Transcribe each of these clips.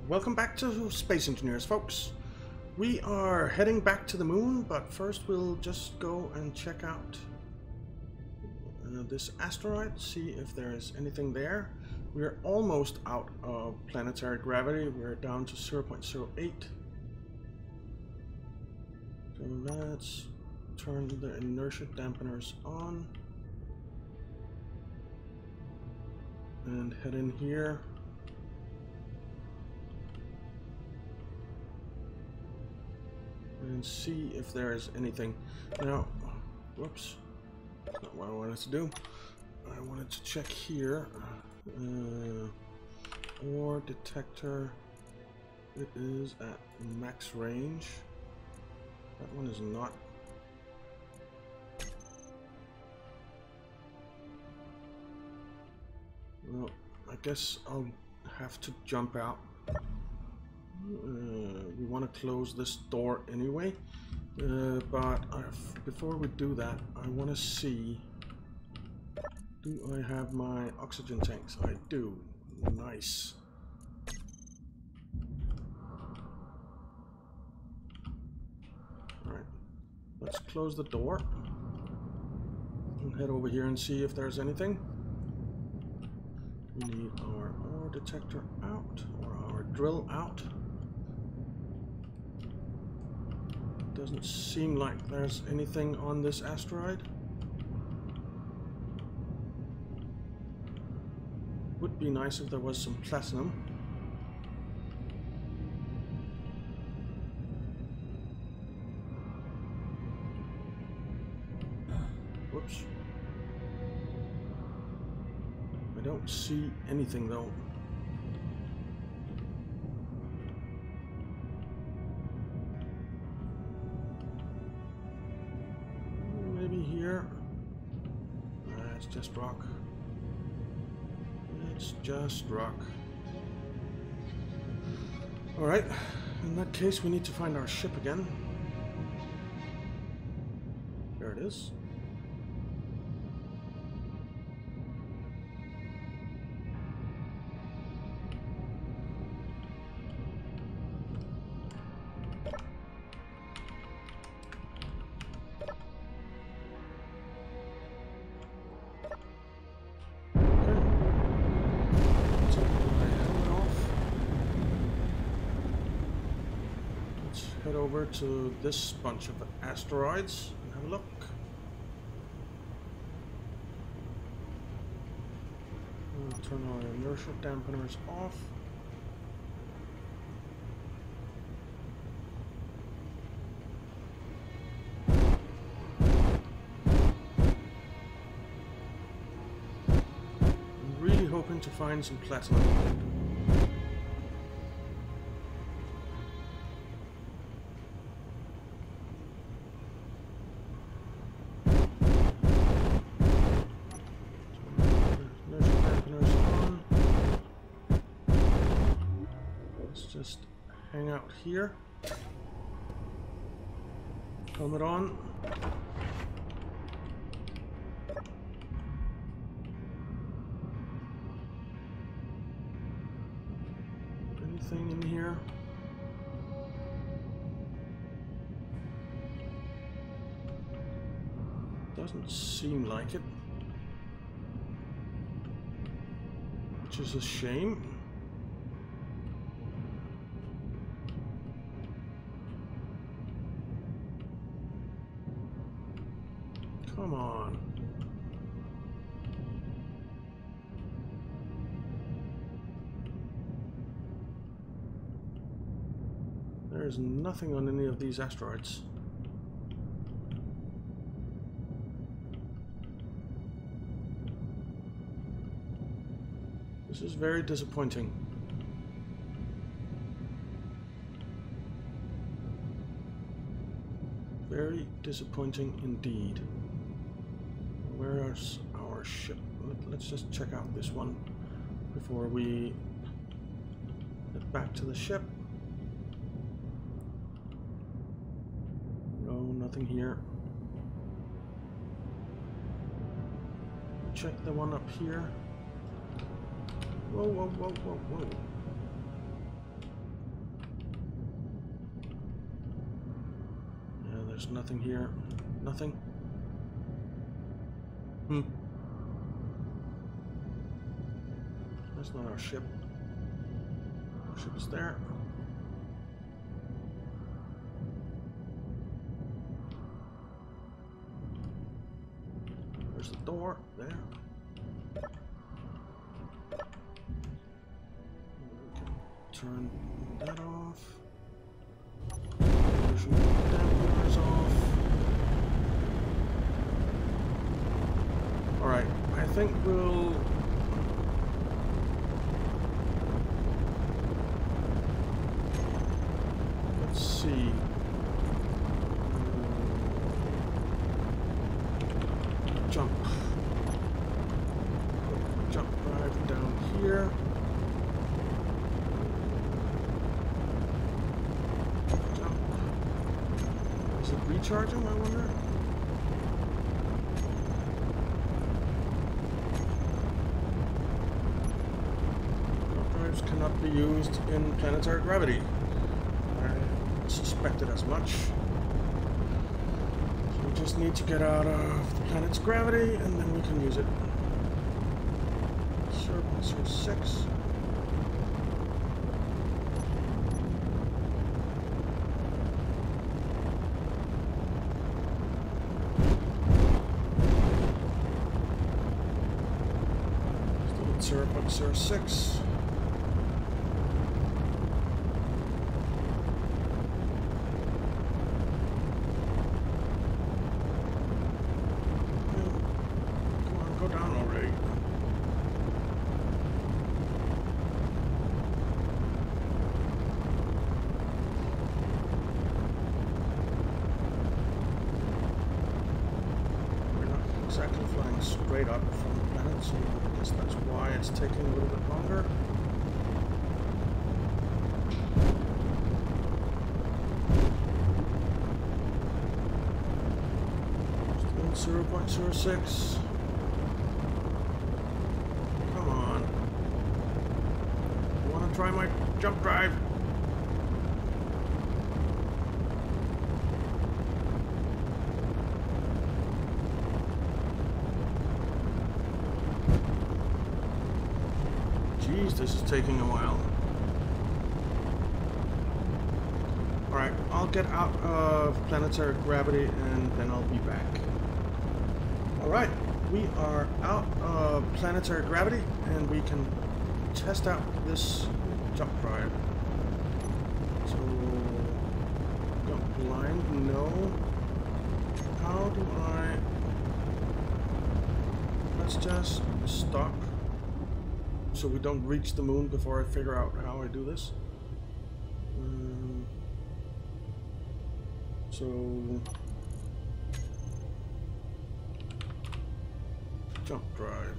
Welcome back to Space Engineers, folks. We are heading back to the moon, but first we'll just go and check out this asteroid, see if there is anything there. We're almost out of planetary gravity. We're down to 0.08. So let's turn the inertia dampeners on and head in here. And see if there is anything. Now, whoops, that's not what I wanted to do. I wanted to check here. Ore detector. It is at max range. That one is not. Well, I guess I'll have to jump out. We want to close this door anyway, but before we do that, I want to see, do I have my oxygen tanks? I do. Nice. Alright, let's close the door and head over here and see if there's anything. We need our ore detector out, or our drill out. Doesn't seem like there's anything on this asteroid. Would be nice if there was some platinum. Whoops. I don't see anything though. It's just rock. It's just rock. Alright, in that case we need to find our ship again. There it is. Head over to this bunch of asteroids and have a look. We'll turn our inertia dampeners off. I'm really hoping to find some platinum. Just hang out here. Helmet on. Anything in here? Doesn't seem like it. Which is a shame. Come on. There's nothing on any of these asteroids. This is very disappointing. Very disappointing indeed. Where's our ship? Let's just check out this one before we head back to the ship. No, nothing here. Check the one up here. Whoa, whoa, whoa, whoa, whoa. There's nothing here. Nothing. That's not our ship. Our ship is there. There's the door. There. We can turn that off. Motion dampers off. Alright, I think we'll... Let's see. Jump. Jump drive down here. Jump. Is it recharging, I wonder? Cannot be used in planetary gravity. I suspected as much. So we just need to get out of the planet's gravity and then we can use it. 0.06. Still at 0.06. Exactly flying straight up from the planet, so I guess that's why it's taking a little bit longer. Still 0.06. Come on. I want to try my jump drive. This is taking a while. Alright, I'll get out of planetary gravity and then I'll be back. Alright, we are out of planetary gravity and we can test out this jump drive. So, jump blind, no. How do I... Let's just stop. So we don't reach the moon before I figure out how I do this. So jump drive,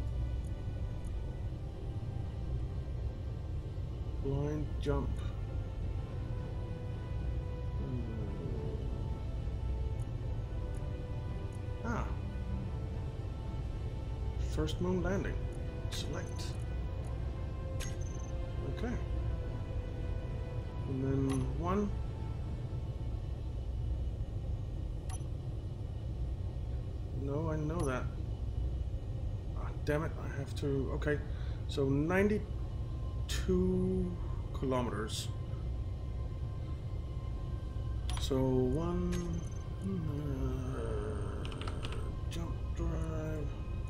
blind jump. First moon landing. Select. Okay. And then one. No, I know that. Ah, damn it, I have to... Okay, so 92 kilometers. So one... jump drive.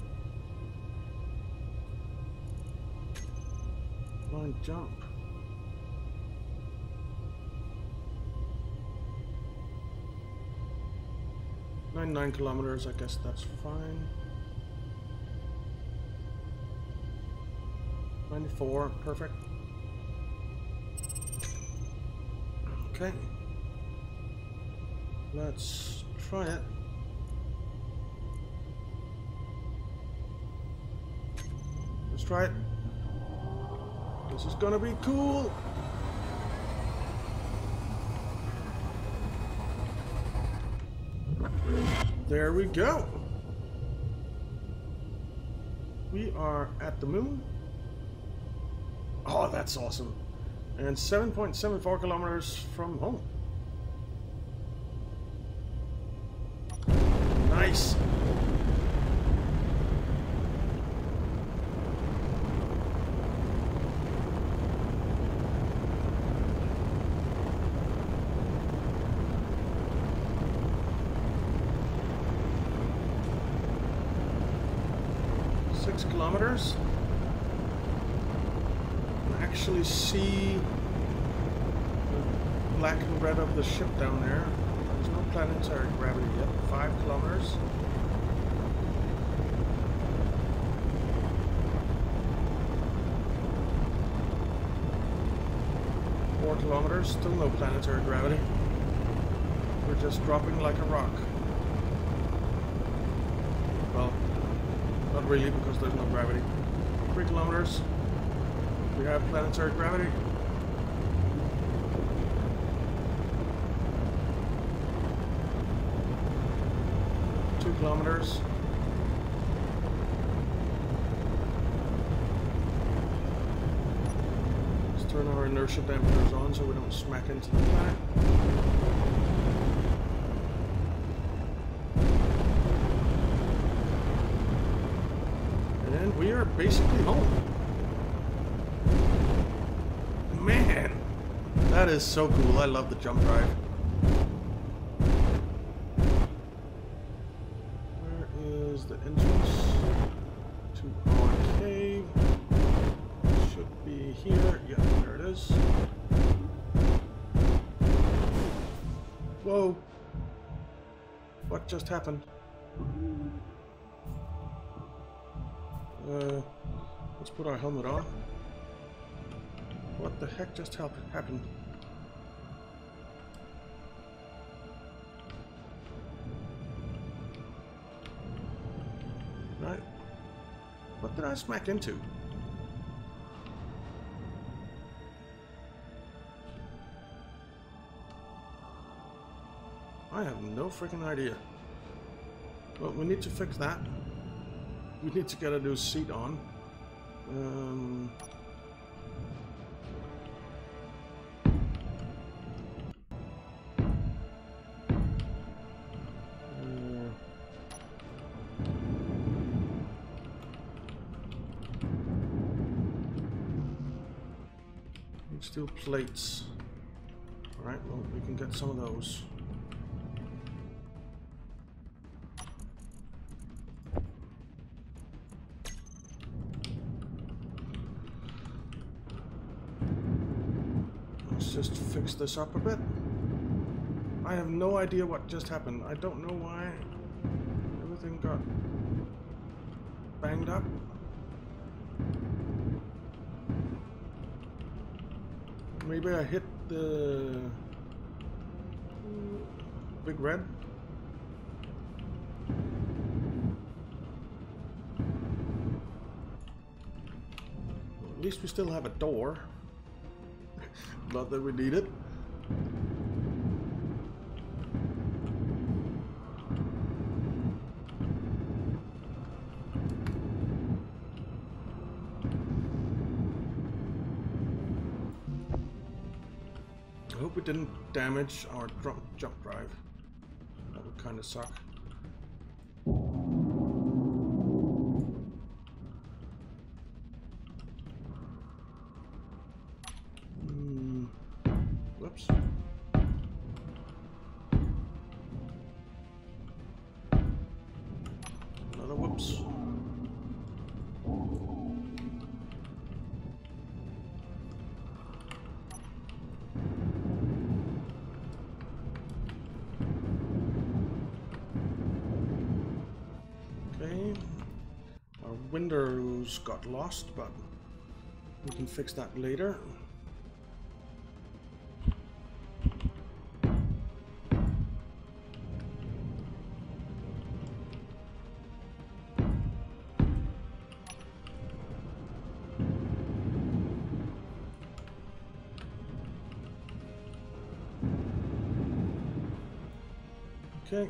Blind jump. Nine kilometers, I guess that's fine. 94, perfect. Okay. Let's try it. Let's try it. This is gonna be cool. There we go. We are at the moon. Oh, that's awesome. And 7.74 kilometers from home. Nice. Kilometers. I actually see the black and red of the ship down there. There's no planetary gravity yet. 5 kilometers. Four kilometers. Still no planetary gravity. We're just dropping like a rock. Well, not really, because there's no gravity. 3 kilometers. We have planetary gravity. 2 kilometers. Let's turn our inertia dampers on so we don't smack into the planet. And we are basically home. Man, that is so cool. I love the jump drive. Where is the entrance to our cave? Should be here. Yeah, there it is. Whoa. What just happened? Let's put our helmet on. What the heck just happened? Right. What did I smack into? I have no freaking idea. Well, we need to fix that. We need to get a new seat on. Steel plates. Alright, well, we can get some of those. Just fix this up a bit. I have no idea what just happened. I don't know why everything got banged up. Maybe I hit the big red. Well, at least we still have a door. Not that we need it. I hope we didn't damage our jump drive. That would kind of suck. Whoops. Another whoops. Okay. Our windows got lost, but we can fix that later. Okay.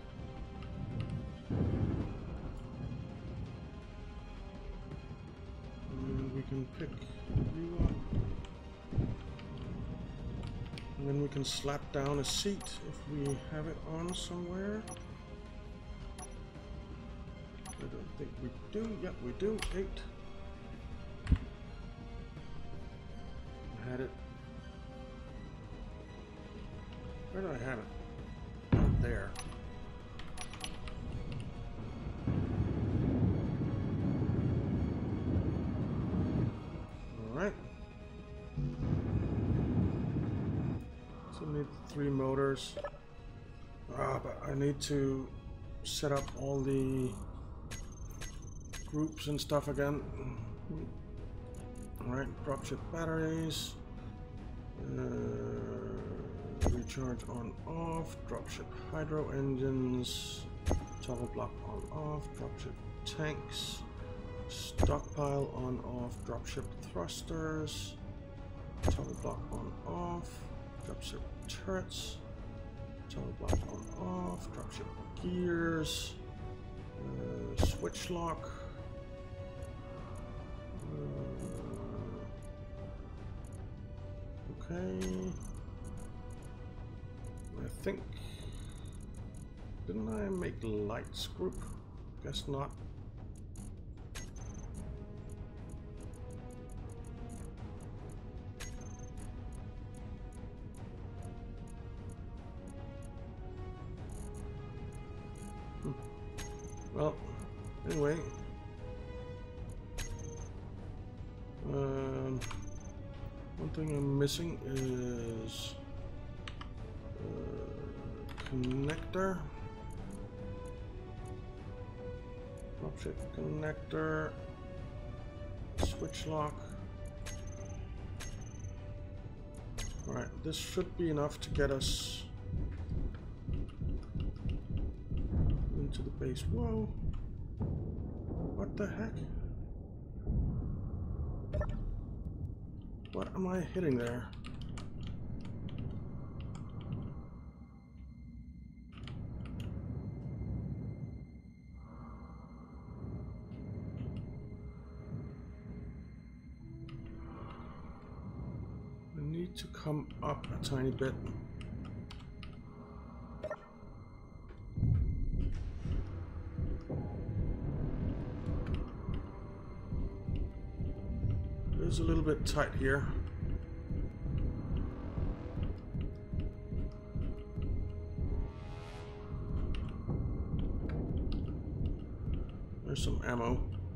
And we can pick you up. And then we can slap down a seat if we have it on somewhere. I don't think we do. Yep, we do. 8. I had it. Where did I have it? Right there. Alright. So I need 3 motors. But I need to set up all the groups and stuff again. Alright, dropship batteries. Recharge on off. Dropship hydro engines. Toggle block on off. Dropship tanks. Stockpile on off. Dropship thrusters. Toggle block on off. Dropship turrets. Toggle block on off. Dropship gears. Switch lock. Okay. I think. Didn't I make lights group? Guess not. Well, anyway. One thing I'm missing is connector. Dropship connector. Switch lock. Alright, this should be enough to get us into the base. Whoa! What the heck? What am I hitting there? I need to come up a tiny bit. It's a little bit tight here. There's some ammo.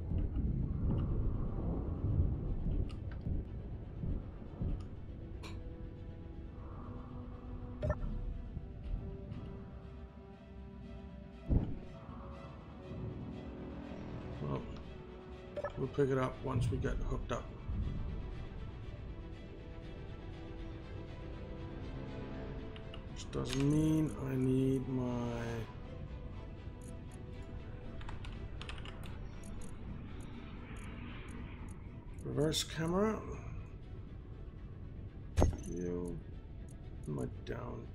Well, we'll pick it up once we get hooked up. Doesn't mean I need my reverse camera. You, my down.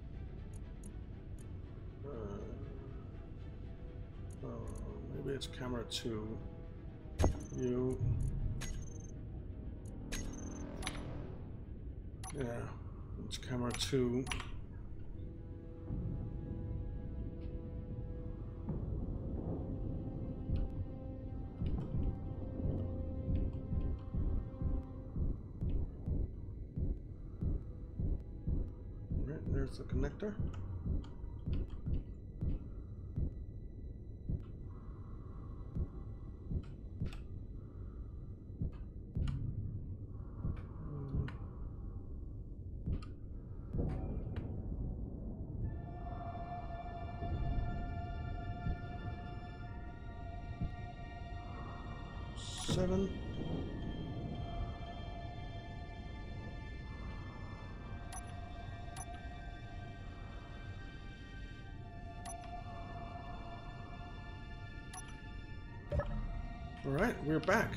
Maybe it's camera 2. You. Yeah, it's camera 2. There's the connector. Seven. All right, we're back.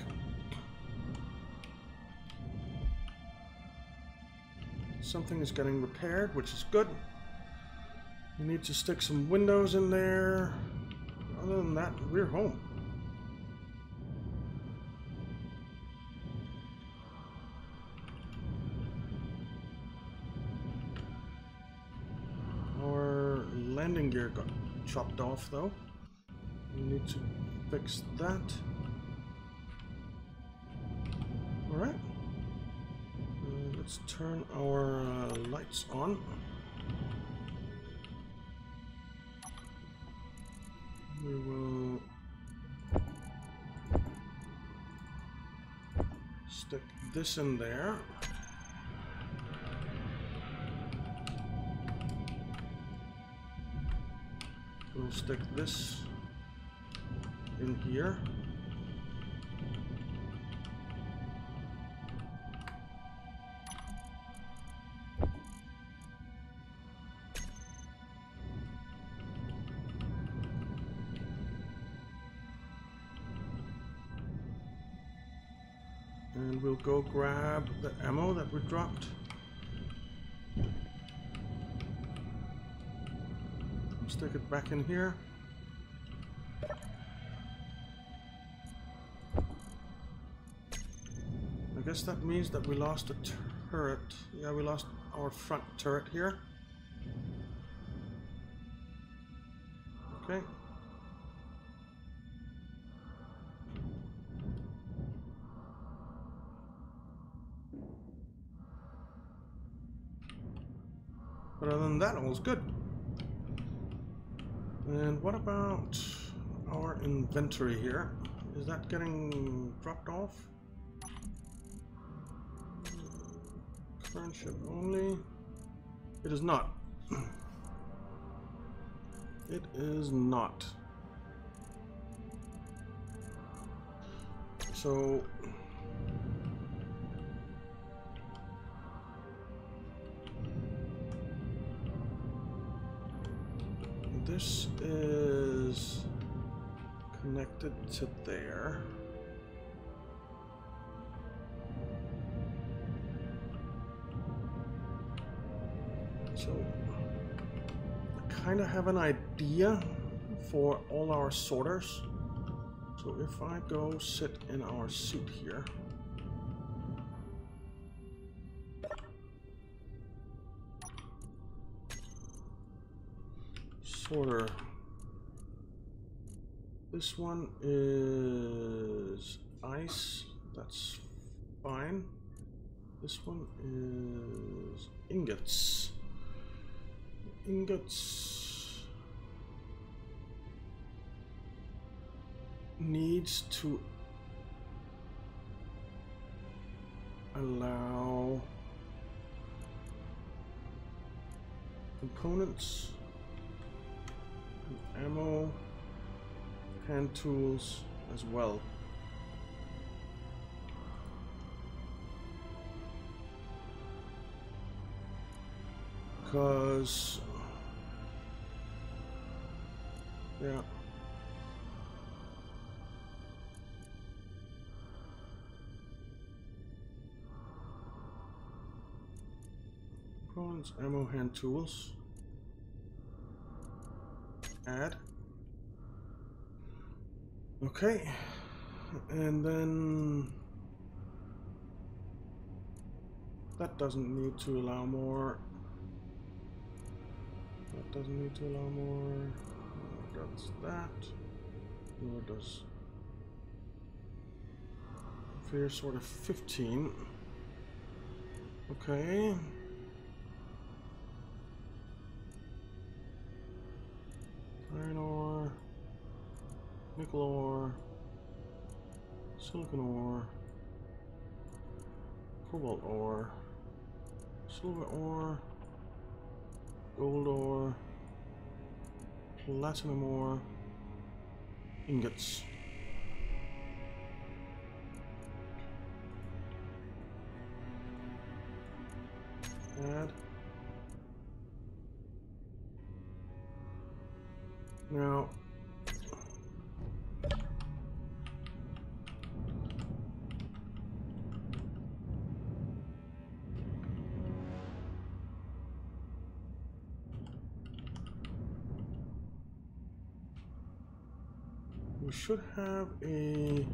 Something is getting repaired, which is good. We need to stick some windows in there. Other than that, we're home. Our landing gear got chopped off, though. We need to fix that. Alright. Let's turn our lights on. We will stick this in there. We'll stick this in here. And we'll go grab the ammo that we dropped. Stick it back in here. I guess that means that we lost a turret. Yeah, we lost our front turret here. Okay. But other than that, all's good. And what about our inventory here? Is that getting dropped off? Current ship only. It is not. It is not. So this is connected to there. So I kind of have an idea for all our sorters. So if I go sit in our seat here. Sorter. This one is ice. That's fine. This one is ingots. Ingots needs to allow components, and ammo, hand tools as well. Because yeah. Components, ammo, hand tools. Add. Okay. And then that doesn't need to allow more. That doesn't need to allow more. Does that. Nor does Fear sort of 15. Okay. Iron ore, nickel ore, silicon ore, cobalt ore, silver ore, gold ore, platinum ore, ingots. Add. Now, we should have a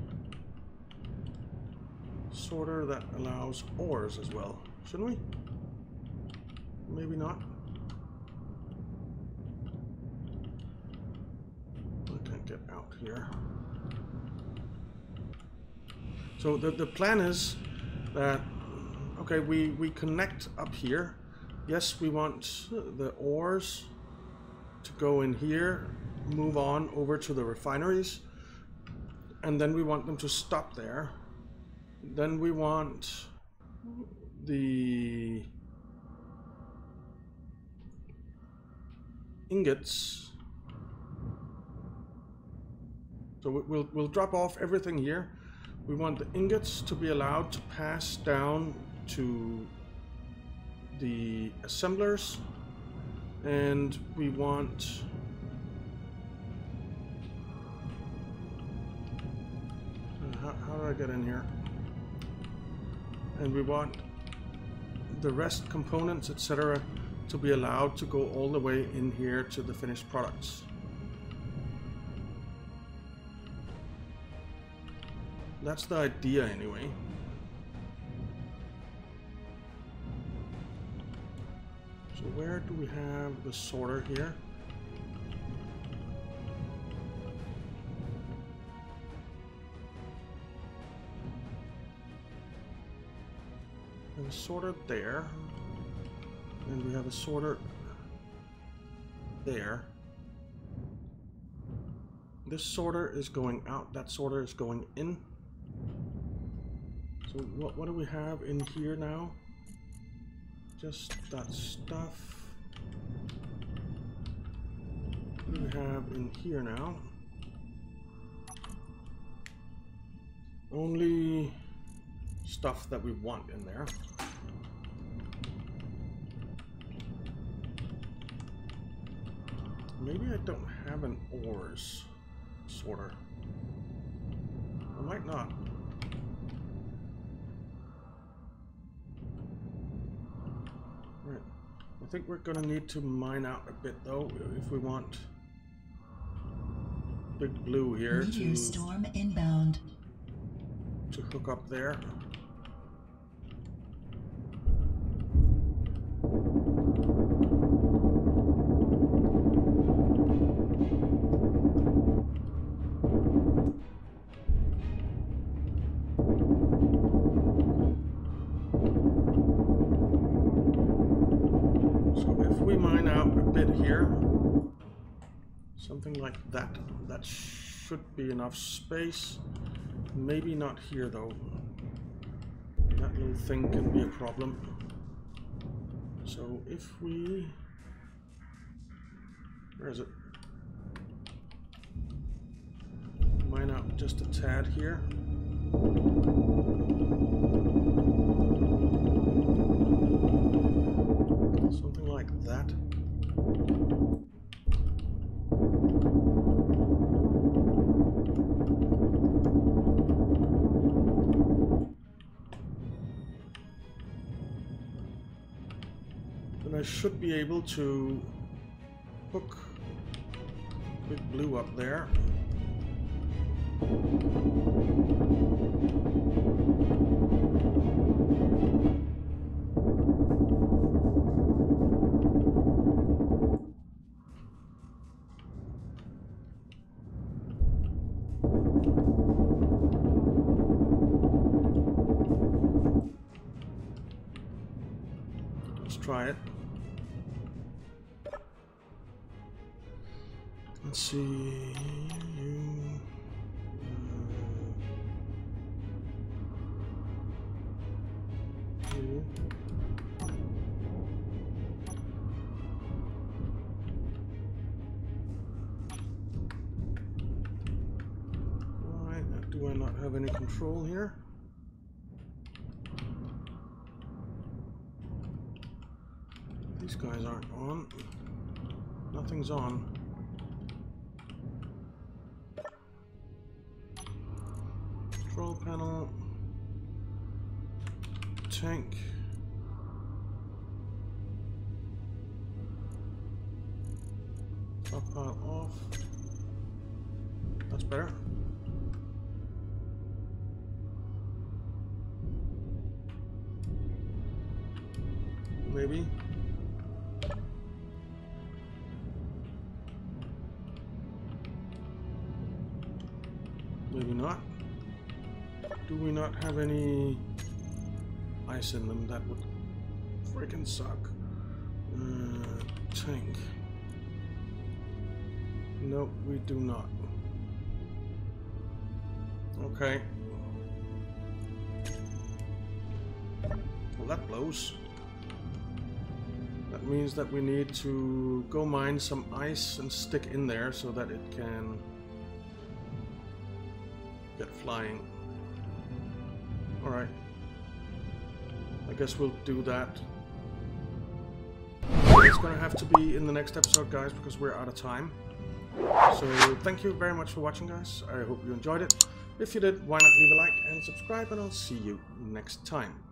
sorter that allows ores as well, shouldn't we? Maybe not. I can't get out here. So the plan is that, okay, we connect up here. Yes, we want the ores to go in here, move on over to the refineries, and then we want them to stop there. Then we want the ingots. So we'll drop off everything here. We want the ingots to be allowed to pass down to the assemblers, and we want how do I get in here? And we want the rest components, etc., to be allowed to go all the way in here to the finished products. That's the idea anyway. So where do we have the sorter here? We have a sorter there, and we have a sorter there. This sorter is going out, that sorter is going in. So what do we have in here now? Just that stuff. What do we have in here now? Only stuff that we want in there. Maybe I don't have an ores sorter. I might not. Right. I think we're gonna need to mine out a bit though if we want Big Blue here Meteor storm inbound. To hook up there. Something like that. That should be enough space. Maybe not here though. That little thing can be a problem. So if we... Where is it? Mine out just a tad here. Something like that. I should be able to hook Big Blue up there. Let's try it. Let's see, Alright, do I not have any control here? These guys aren't on. Nothing's on. Control panel, tank, stockpile off. That's better. Maybe. Maybe not. Do we not have any ice in them? That would freaking suck. Tank. No, we do not. Okay. Well, that blows. That means that we need to go mine some ice and stick in there so that it can get flying. Alright. I guess we'll do that. It's gonna have to be in the next episode, guys, because we're out of time. So thank you very much for watching, guys. I hope you enjoyed it. If you did, why not leave a like and subscribe, and I'll see you next time.